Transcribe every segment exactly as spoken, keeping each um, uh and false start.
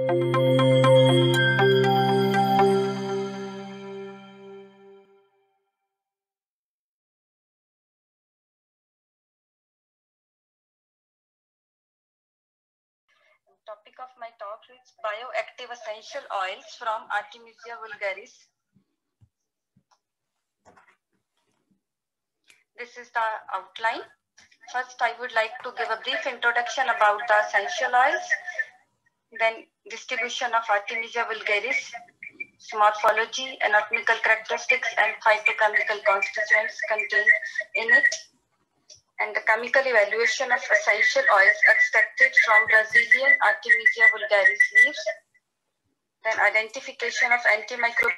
Topic of my talk is bioactive essential oils from Artemisia vulgaris. This is the outline. First, I would like to give a brief introduction about the essential oils, then distribution of Artemisia vulgaris, morphology, anatomical characteristics, and phytochemical constituents contained in it, and the chemical evaluation of essential oils extracted from Brazilian Artemisia vulgaris leaves, then identification of antimicrobial.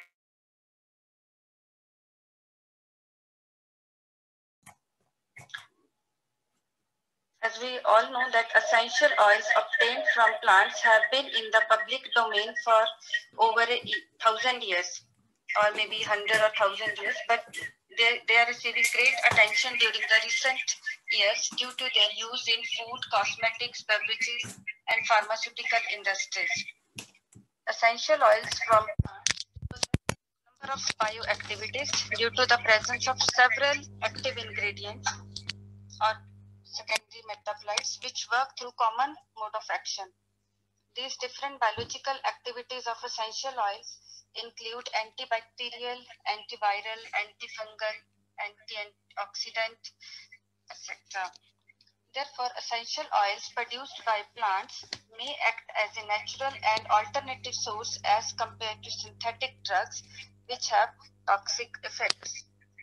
As we all know that essential oils obtained from plants have been in the public domain for over a thousand years, or maybe hundred or thousand years, but they, they are receiving great attention during the recent years due to their use in food, cosmetics, beverages, and pharmaceutical industries. Essential oils from number of bioactivities due to the presence of several active ingredients or secondary metabolites which work through common mode of action. These different biological activities of essential oils include antibacterial, antiviral, antifungal, antioxidant, et cetera. Therefore, essential oils produced by plants may act as a natural and alternative source as compared to synthetic drugs which have toxic effects.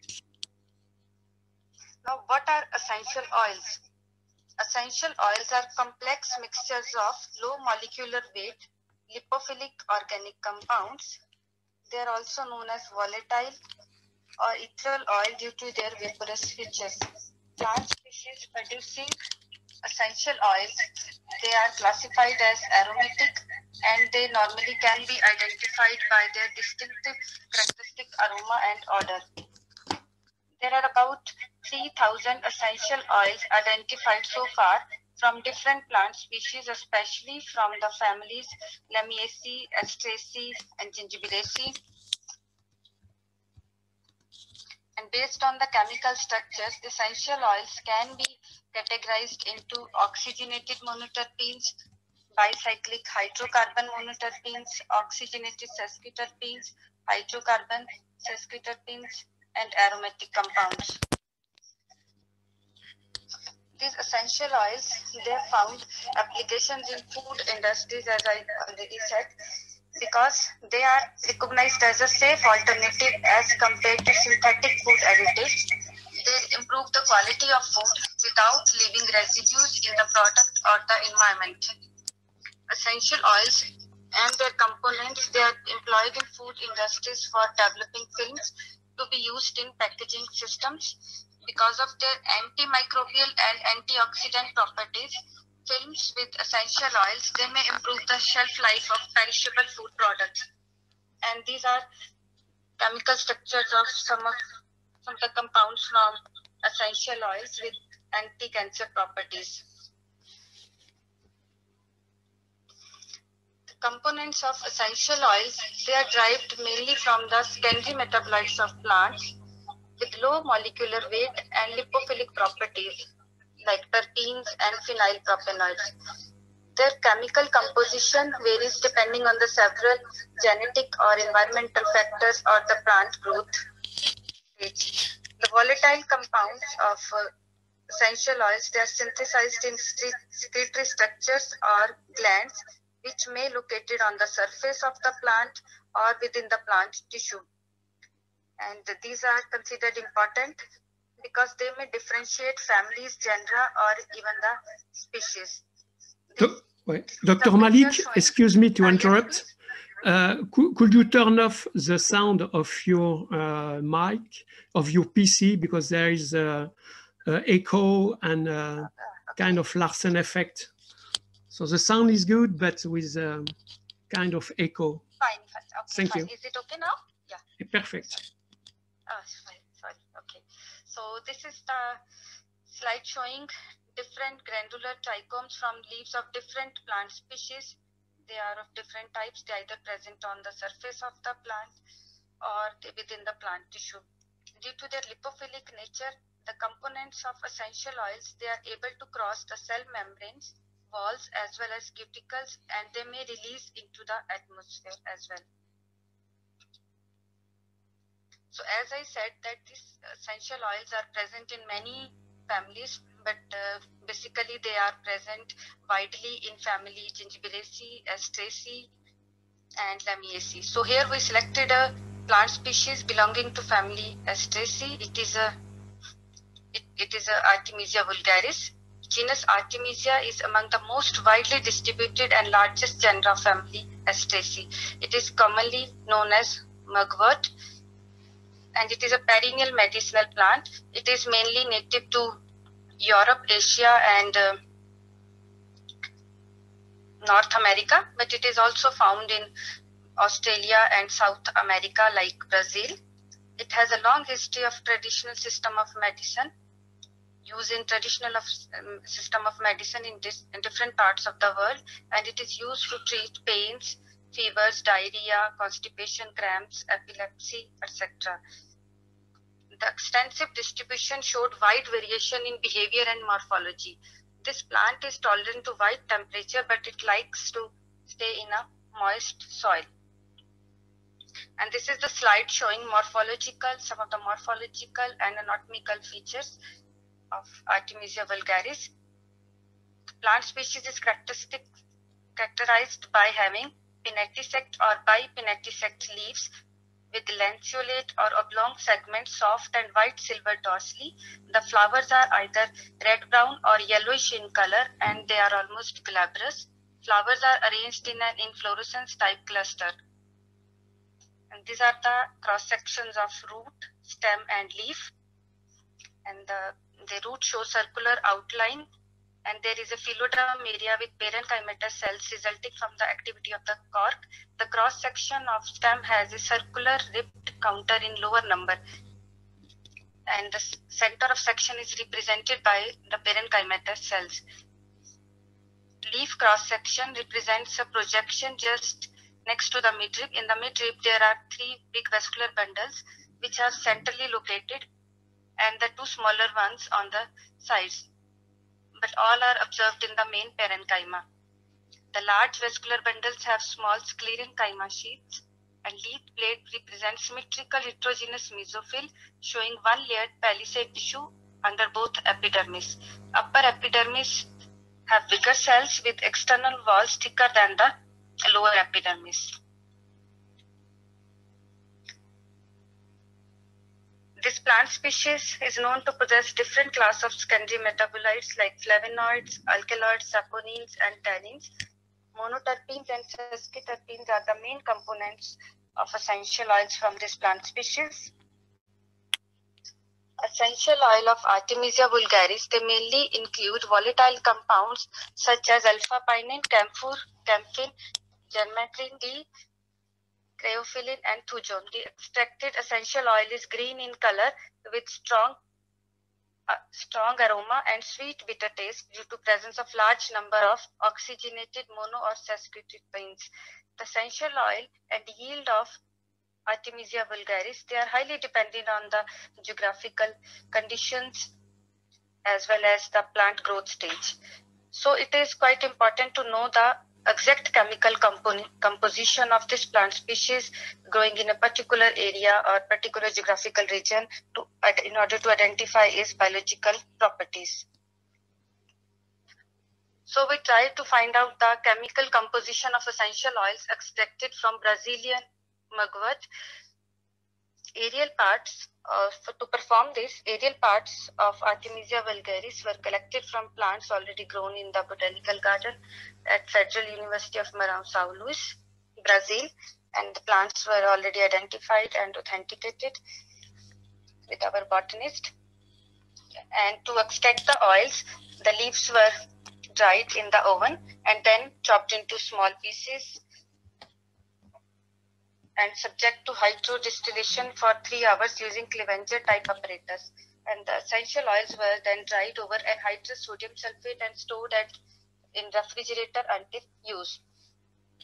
Now, what are essential oils? Essential oils are complex mixtures of low molecular weight, lipophilic organic compounds. They are also known as volatile or ethereal oil due to their vaporous features. Plant species producing essential oils, they are classified as aromatic and they normally can be identified by their distinctive characteristic aroma and odor. There are about three thousand essential oils identified so far from different plant species, especially from the families Lamiaceae, Asteraceae, and Gingiberaceae. And based on the chemical structures, essential oils can be categorized into oxygenated monoterpenes, bicyclic hydrocarbon monoterpenes, oxygenated sesquiterpenes, hydrocarbon sesquiterpenes, and aromatic compounds. These essential oils, they have found applications in food industries, as I already said, because they are recognized as a safe alternative as compared to synthetic food additives. They improve the quality of food without leaving residues in the product or the environment. Essential oils and their components, they are employed in food industries for developing films to be used in packaging systems. Because of their antimicrobial and antioxidant properties, films with essential oils, they may improve the shelf life of perishable food products. And these are chemical structures of some of, some of the compounds from essential oils with anti-cancer properties. The components of essential oils, they are derived mainly from the secondary metabolites of plants with low molecular weight and lipophilic properties like terpenes and phenylpropanoids. Their chemical composition varies depending on the several genetic or environmental factors or the plant growth stage. The volatile compounds of uh, essential oils, they are synthesized in secretory structures or glands which may be located on the surface of the plant or within the plant tissue. And these are considered important because they may differentiate families, genera, or even the species. Do wait. Doctor Malik, excuse me to interrupt. Uh, could, could you turn off the sound of your uh, mic, of your P C, because there is a, a echo and a kind of Larsen effect. So the sound is good, but with a kind of echo. Fine. Okay, Thank fine. you. Is it okay now? Yeah. Perfect. Oh, sorry, sorry. Okay. So this is the slide showing different granular trichomes from leaves of different plant species. They are of different types. They either present on the surface of the plant or within the plant tissue. Due to their lipophilic nature, the components of essential oils, they are able to cross the cell membranes, walls, as well as cuticles, and they may release into the atmosphere as well. So as I said that these essential oils are present in many families, but uh, basically they are present widely in family Gingiveraceae, Asteraceae, and Lamiaceae. So here we selected a plant species belonging to family Asteraceae. It is a it, it is a Artemisia vulgaris. Genus Artemisia is among the most widely distributed and largest genera family Asteraceae. It is commonly known as mugwort, and it is a perennial medicinal plant. It is mainly native to Europe, Asia, and uh, North America, but it is also found in Australia and South America like Brazil. It has a long history of traditional system of medicine, used in traditional of, um, system of medicine in, this, in different parts of the world, and it is used to treat pains, fevers, diarrhea, constipation, cramps, epilepsy, et cetera. The extensive distribution showed wide variation in behavior and morphology. This plant is tolerant to wide temperature, but it likes to stay in a moist soil. And this is the slide showing morphological, some of the morphological and anatomical features of Artemisia vulgaris. The plant species is characteristic, characterized by having pinnatisect or bipinnatisect leaves with lanceolate or oblong segments, soft and white silver dorsally. The flowers are either red-brown or yellowish in color, and they are almost glabrous. Flowers are arranged in an inflorescence type cluster. And these are the cross sections of root, stem, and leaf. And the, the root shows circular outline, and there is a phylloderm area with parenchymatous cells resulting from the activity of the cork. The cross section of stem has a circular ribbed counter in lower number, and the center of section is represented by the parenchymatous cells. Leaf cross section represents a projection just next to the midrib. In the midrib, there are three big vascular bundles which are centrally located, and the two smaller ones on the sides, but all are observed in the main parenchyma. The large vascular bundles have small sclerenchyma sheaths, and leaf plate represents symmetrical heterogeneous mesophyll showing one-layered palisade tissue under both epidermis. Upper epidermis have bigger cells with external walls thicker than the lower epidermis. This plant species is known to possess different class of secondary metabolites like flavonoids, alkaloids, saponins, and tannins. Monoterpenes and sesquiterpenes are the main components of essential oils from this plant species. Essential oil of Artemisia vulgaris, they mainly include volatile compounds such as alpha-pinene, camphor, camphene, germantine D, creophylline, and thujone. The extracted essential oil is green in color with strong uh, strong aroma and sweet bitter taste due to presence of large number of oxygenated mono or sesquiterpenes. The essential oil and yield of Artemisia vulgaris, they are highly dependent on the geographical conditions as well as the plant growth stage. So it is quite important to know the exact chemical compo composition of this plant species growing in a particular area or particular geographical region to, in order to identify its biological properties. So we tried to find out the chemical composition of essential oils extracted from Brazilian mugwort. Aerial parts, uh, for, to perform this, aerial parts of Artemisia vulgaris were collected from plants already grown in the botanical garden at Federal University of Marão, São Luís, Brazil, and the plants were already identified and authenticated with our botanist. And to extract the oils, the leaves were dried in the oven and then chopped into small pieces and subject to hydrodistillation for three hours using Clevenger type apparatus. And the essential oils were then dried over anhydrous sodium sulfate and stored at in refrigerator until use.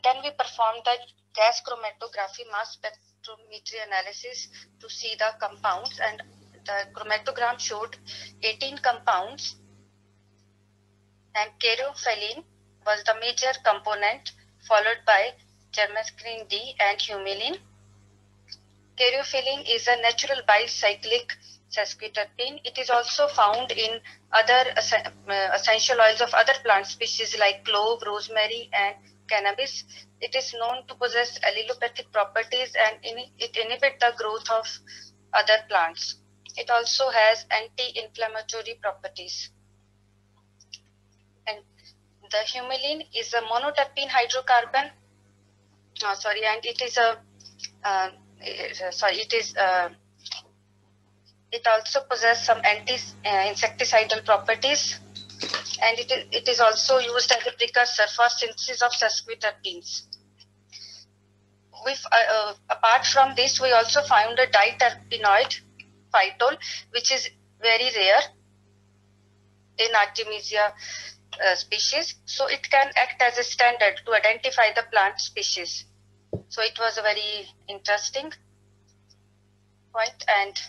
then we performed the gas chromatography mass spectrometry analysis to see the compounds, and the chromatogram showed eighteen compounds, and caryophyllene was the major component, followed by germazepine D and humulene. Caryophyllene is a natural bicyclic sesquiterpene. It is also found in other essential oils of other plant species like clove, rosemary, and cannabis. It is known to possess allelopathic properties, and it inhibits the growth of other plants. It also has anti-inflammatory properties. And the humulene is a monoterpene hydrocarbon. Oh, sorry, and it is a uh, sorry, it is. Uh, it also possesses some anti-insecticidal properties, and it is, it is also used as a precursor for synthesis of sesquiterpenes. With, uh, uh, apart from this, we also found a diterpenoid phytol, which is very rare in Artemisia uh, species. So it can act as a standard to identify the plant species. So it was a very interesting point. And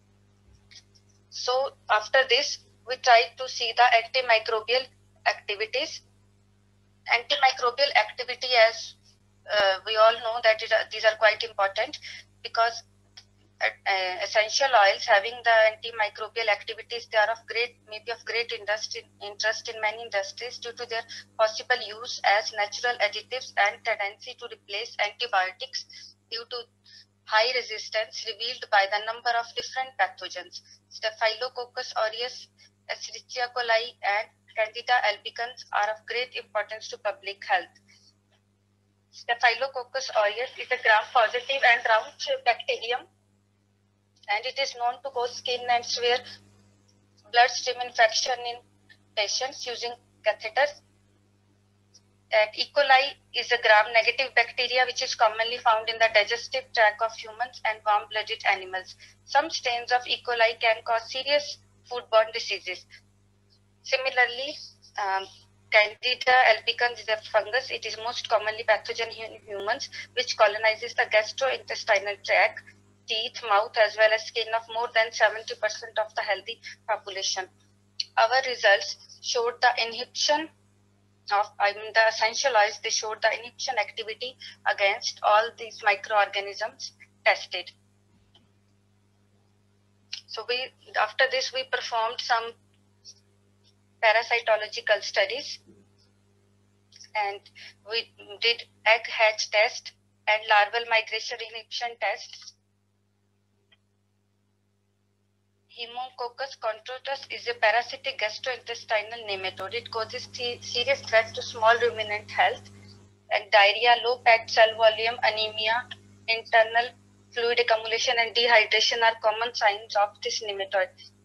so after this, we tried to see the antimicrobial activities. Antimicrobial activity, as uh, we all know, that it, uh, these are quite important, because uh, essential oils having the antimicrobial activities, they are of great, maybe of great interest in, interest in many industries due to their possible use as natural additives and tendency to replace antibiotics due to high resistance revealed by the number of different pathogens. Staphylococcus aureus, Escherichia coli, and Candida albicans are of great importance to public health. Staphylococcus aureus is a gram-positive and round-shaped bacterium, and it is known to cause skin and severe bloodstream infection in patients using catheters. And E. coli is a gram-negative bacteria which is commonly found in the digestive tract of humans and warm-blooded animals. Some strains of E. coli can cause serious foodborne diseases. Similarly, um, Candida albicans is a fungus. It is most commonly pathogen in humans, which colonizes the gastrointestinal tract, teeth, mouth, as well as skin of more than seventy percent of the healthy population. Our results showed the inhibition of, I mean, the essential oils, they showed the inhibition activity against all these microorganisms tested. So we, after this, we performed some parasitological studies, and we did egg hatch test and larval migration inhibition test. Haemococcus contortus is a parasitic gastrointestinal nematode. It causes serious threat to small ruminant health, and diarrhea, low packed cell volume, anemia, internal fluid accumulation, and dehydration are common signs of this nematode.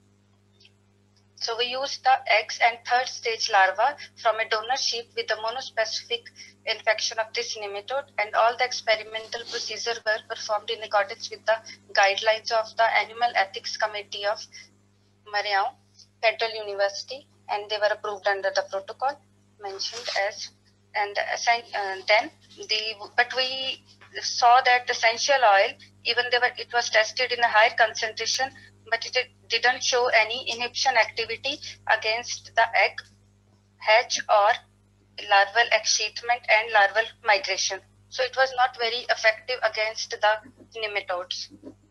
So we used the eggs and third stage larva from a donor sheep with a monospecific infection of this nematode, and all the experimental procedures were performed in accordance with the guidelines of the Animal Ethics Committee of Marion Federal University, and they were approved under the protocol mentioned as. And uh, then the but we saw that essential oil, even though it was tested in a higher concentration, but it didn't show any inhibition activity against the egg hatch or larval excitement and larval migration. So it was not very effective against the nematodes.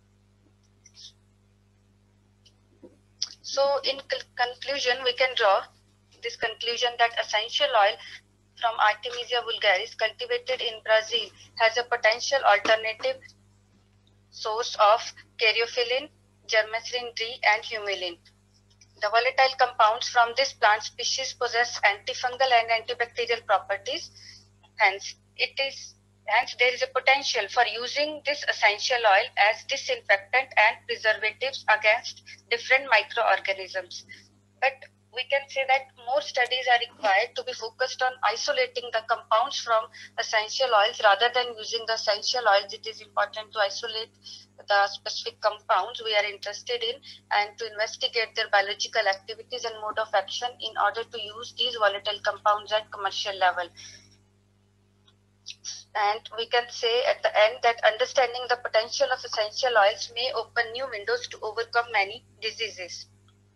So in conclusion, we can draw this conclusion that essential oil from Artemisia vulgaris cultivated in Brazil has a potential alternative source of caryophyllene, germazepine D, and humulene. The volatile compounds from this plant species possess antifungal and antibacterial properties. Hence, it is hence there is a potential for using this essential oil as disinfectant and preservatives against different microorganisms. But we can say that more studies are required to be focused on isolating the compounds from essential oils rather than using the essential oils. It is important to isolate the specific compounds we are interested in and to investigate their biological activities and mode of action in order to use these volatile compounds at commercial level. And we can say at the end that understanding the potential of essential oils may open new windows to overcome many diseases.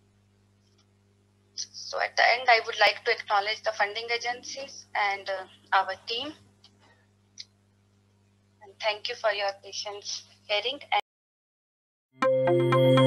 So at the end, I would like to acknowledge the funding agencies and uh, our team. And thank you for your patience hearing. And